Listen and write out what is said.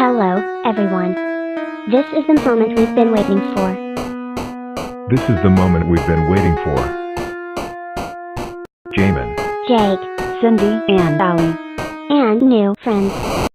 Hello, everyone. This is the moment we've been waiting for. This is the moment we've been waiting for. Jamin, Jake, Cindy, and Allie. and new friends.